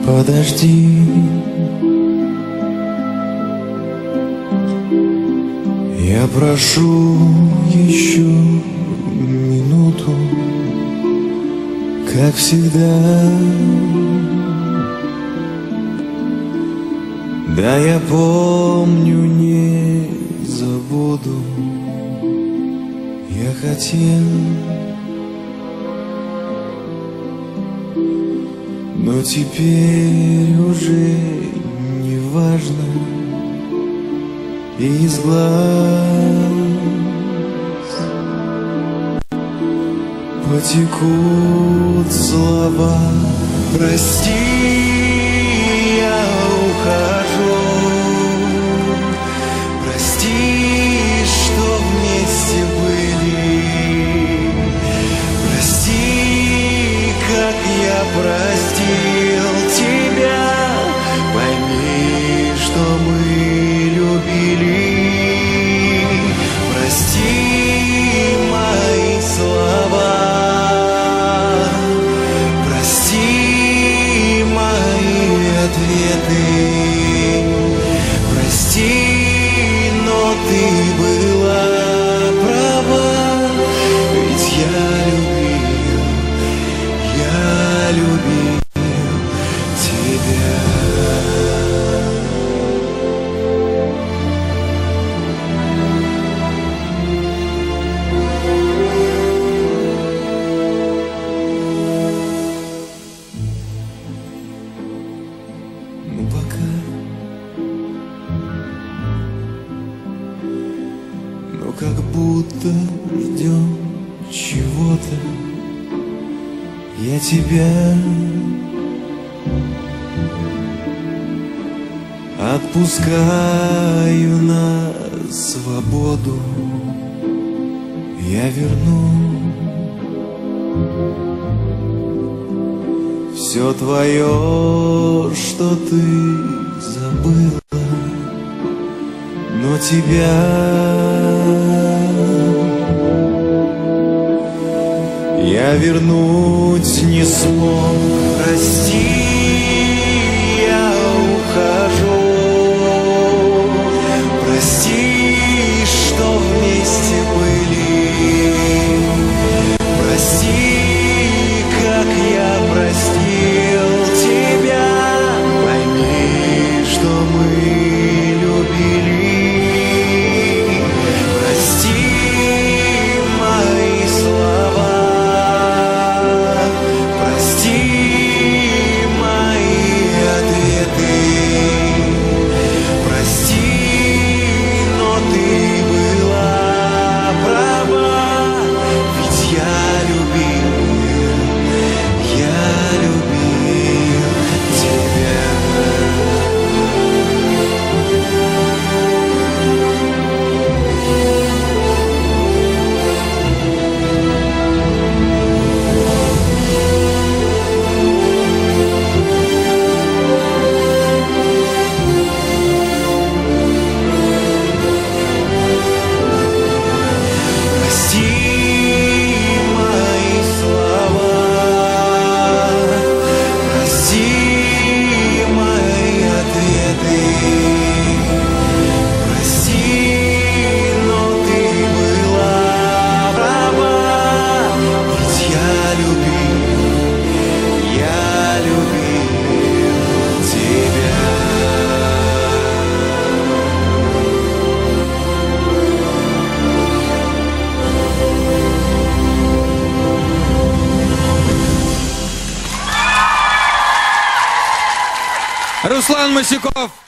Подожди, я прошу еще минуту, как всегда. Да, я помню, не забуду. Я хотел, но теперь уже не важно. Из глаз потекут слова. Прости, я ухожу. Прости, что вместе были. Прости, как я простил тебя. Пойми, что мы любили. Прости мои слова. Прости мои ответы. Прости, но ты была права. Ведь я любил тебя. Ну пока, но как будто ждем чего-то. Я тебя отпускаю на свободу. Я верну все твое, что ты забыла, но тебя я вернуть не смог. Прости, я ухожу. Прости, что вместе были. Прости, как я простил тебя. Пойми, что мы любили. Прости мои слова. Прости мои ответы. Прости, но ты была права. Ведь я любил тебя. Прости мои слова. Прости мои ответы. Прости, но ты была права. Ведь я любил тебя. Руслан Масюков.